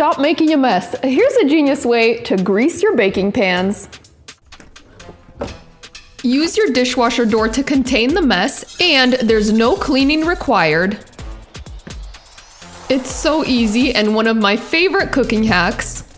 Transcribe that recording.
stop making a mess. Here's a genius way to grease your baking pans. Use your dishwasher door to contain the mess, and there's no cleaning required. It's so easy and one of my favorite cooking hacks.